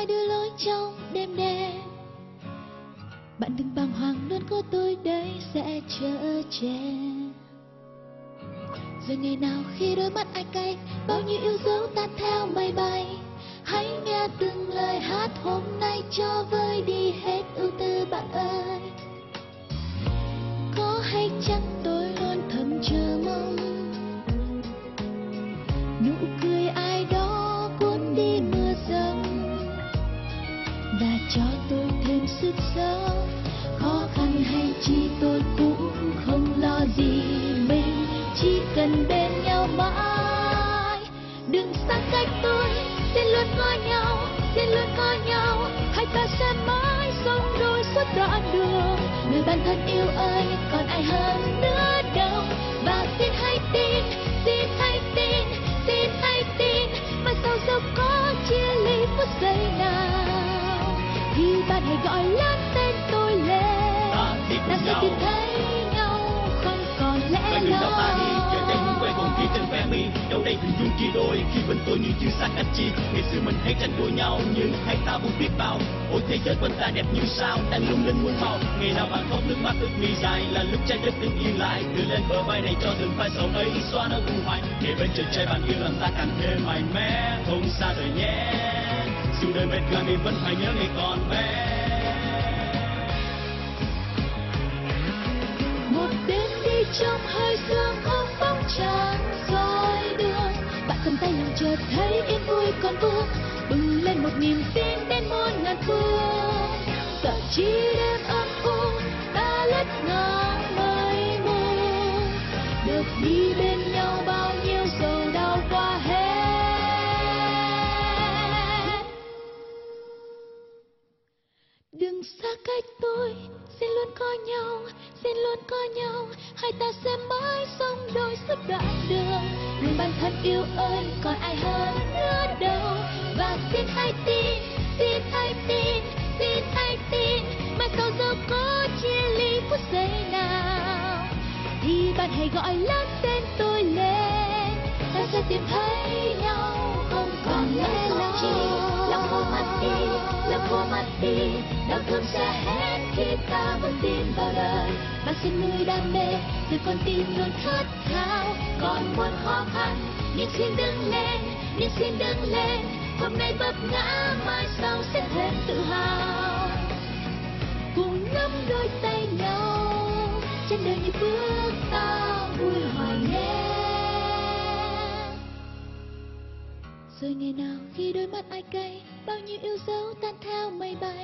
đưa lối trong đêm đen. Bạn đừng bàng hoàng, luôn có tôi đây sẽ chở che. Rồi ngày nào khi đôi mắt ai cay, bao nhiêu yêu dấu tan theo mây bay. Hãy nghe từng lời hát hôm nay cho vơi đi hết ưu tư bạn ơi. Có hay chăng tôi luôn thầm chờ mong nụ cười ai đó cuốn đi mưa dầm và cho tôi thêm sức sống. Khó khăn hay chi tôi cũng không lo gì, mình chỉ cần bên nhau mãi. Đừng xa cách tôi, xin luôn có nhau, xin luôn có nhau. Hai ta sẽ mãi sống đôi suốt đoạn đường. Người bạn thân yêu ơi, còn ai hơn nữa đâu. Và xin hãy tin, xin hãy tin, xin hãy tin. Mà sau dẫu có chia ly phút giây nào, thì bạn hãy gọi lớn tên tôi lên. Ta sẽ tìm thấy nhau, không còn lẽ loi. Ta đi giờ đây muốn quay vòng kia trên ve mi, đâu đây tình dung chia đôi khi bên tôi như chưa xa cách chi. Ngày xưa mình hay tranh đua nhau nhưng hai ta muốn biết bao. Ôi thế giới quanh ta đẹp như sao đang lung linh muôn màu. Ngày nào bạn khóc nước mắt ướt mi dài là lúc trái đất đứng yên lại. Đưa lên bờ vai này cho từng phai sầu ấy xóa nó u hoài. Để bên trời trai bạn yêu làm ta càng thêm mạnh mẽ, không xa đời nhé. Dù đời mệt nhoài mình vẫn phải nhớ ngày còn bé. Một đêm đi trong hơi sương không bóng trăng soi đường. Bạn cầm tay lòng chợt thấy yên vui còn vương, bừng lên một niềm tin đến muôn ngàn phương. Sợ chi đêm âm u ta lất ngả mây mù, được đi bên nhau bao nhiêu sầu đau qua hết. Đừng xa cách tôi, xin luôn có nhau, xin luôn có nhau. Hai ta sẽ mãi sống đôi suốt đoạn đường. Người bạn thân yêu ơi, còn ai hơn nữa đâu. Và xin hãy tin, xin hãy tin, xin hãy tin. Mà sau dẫu có chia ly phút giây nào, thì bạn hãy gọi lớn tên tôi lên. Ta sẽ tìm thấy nhau, không còn lẽ loi. Lòng khô mất đi, lòng khô mất đi, đau thương sẽ hết khi ta vẫn tin vào đời. Và xin nuôi đam mê, từ con tim luôn khát khao. Còn muôn khó khăn, nhưng xin đứng lên, nhưng xin đứng lên. Hôm nay vấp ngã, mai sau sẽ thêm tự hào. Cùng nắm đôi tay nhau, trên đời như bước ta vui hoài nhé. Rồi ngày nào khi đôi mắt ai cay, bao nhiêu yêu dấu tan theo mây bay.